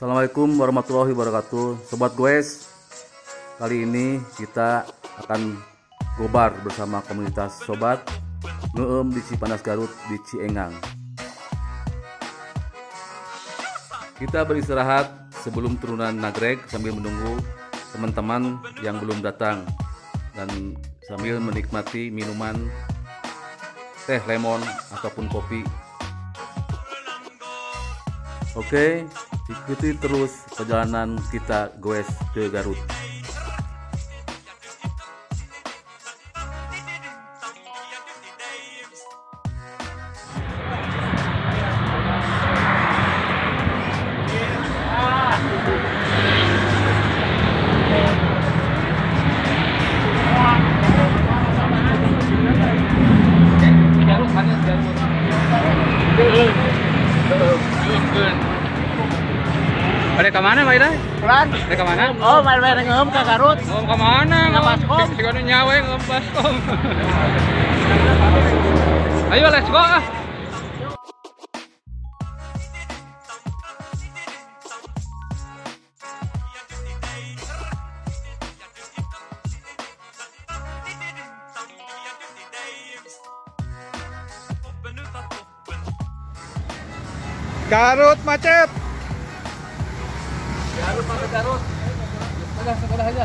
Assalamualaikum warahmatullahi wabarakatuh. Sobat Goes, kali ini kita akan gobar bersama komunitas sobat ngeem di Cipanas Garut di Ciengang. Kita beristirahat sebelum turunan nagreg sambil menunggu teman-teman yang belum datang dan sambil menikmati minuman teh lemon ataupun kopi. Oke, ikuti terus perjalanan kita goes ke Garut. Pada kemana Pak Ida? Pulang. Pada kemana? Oh, main-main ngeum ke Garut. Ngom kemana? Ke Baskom. Sekarang nyawe ngom Baskom. Ayo let's go ah. Garut macet. Garut. Sepeda aja.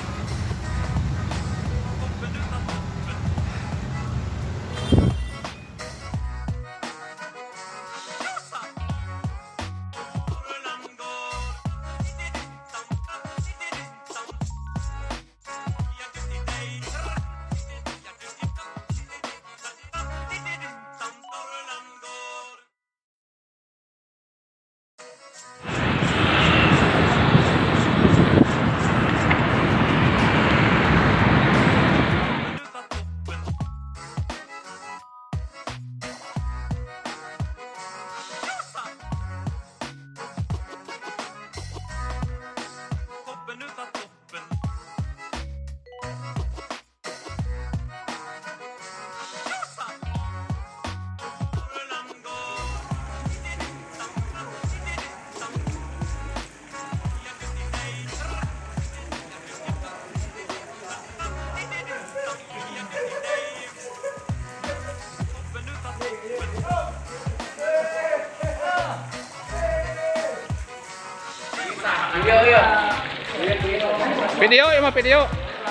Video ya mah video.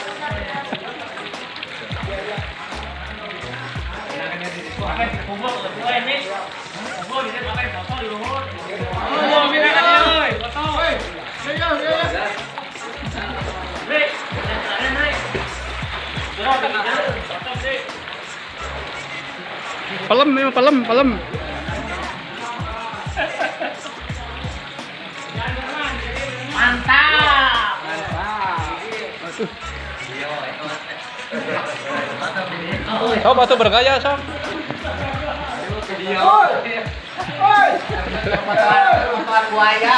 Pelem memang pelem. Mantap. Oh, batu bergaya, Sok. Matuan buaya.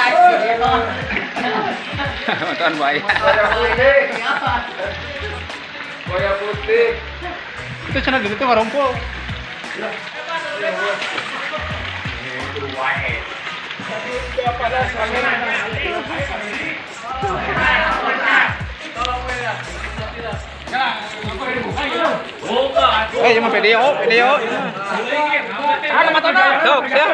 Matuan buaya. Buaya putih. Itu cenah gitu tuh ngarumpul. Cuma video. Ada matanya. Sok, siap.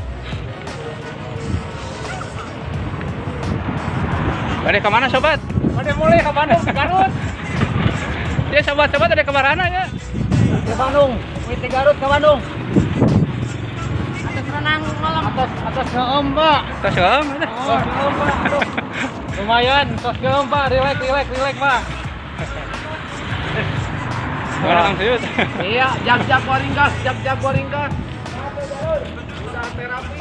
Balik kemana sobat? Pada mulai ke Bandung, ke Garut. Dia sobat-sobat ada ke mana ya? Ke Bandung. Witi Garut ke Bandung. Atas renang malam. Atas ngeem, Pak. Tos om. Oh, ngeem, Pak. Aduh. Lumayan, tos ngeem, Pak. Relax, Pak. Mana Kang Suyut? Iya, jab-jab waringkas. Udah terapi.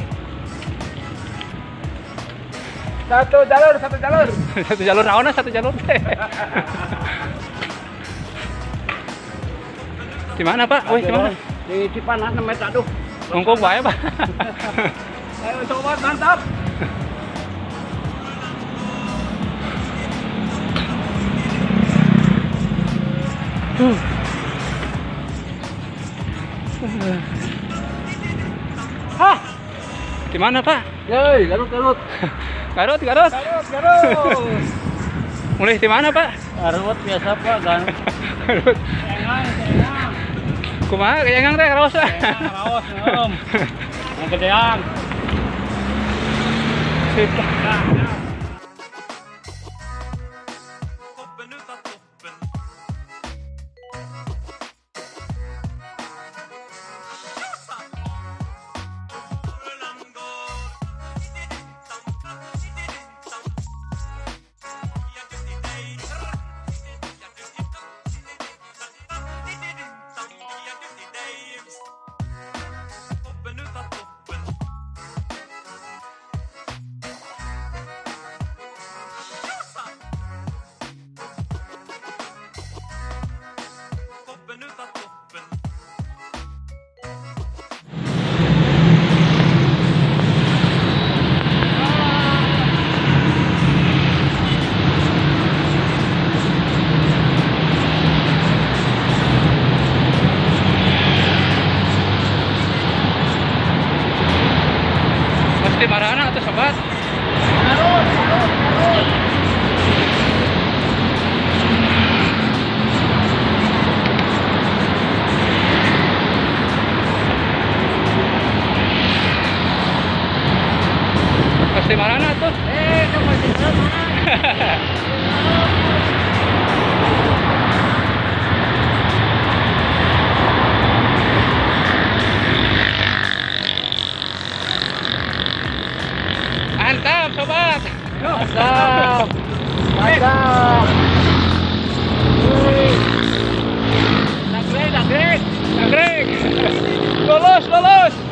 Satu jalur. Satu jalur naon satu jalur. Di mana, Pak? Wih, di mana? Di Cipanas 6 meter, aduh. Ngongkong bae, Pak. Ayo sobat, mantap. Hah? Di mana, Pak? Yoi, Garut. Garut. Garut. Mulai di mana, Pak? Garut biasa, Pak. Garut. Garut. Engang. Kumaha kayangang teh raos. Raos, ngeem. Yang gedean. Sip. Di mana atau sobat? Garut. Pas di mana tuh? Kamu di mana? Mantap, sobat. Mantap. Nagrek. Lolos.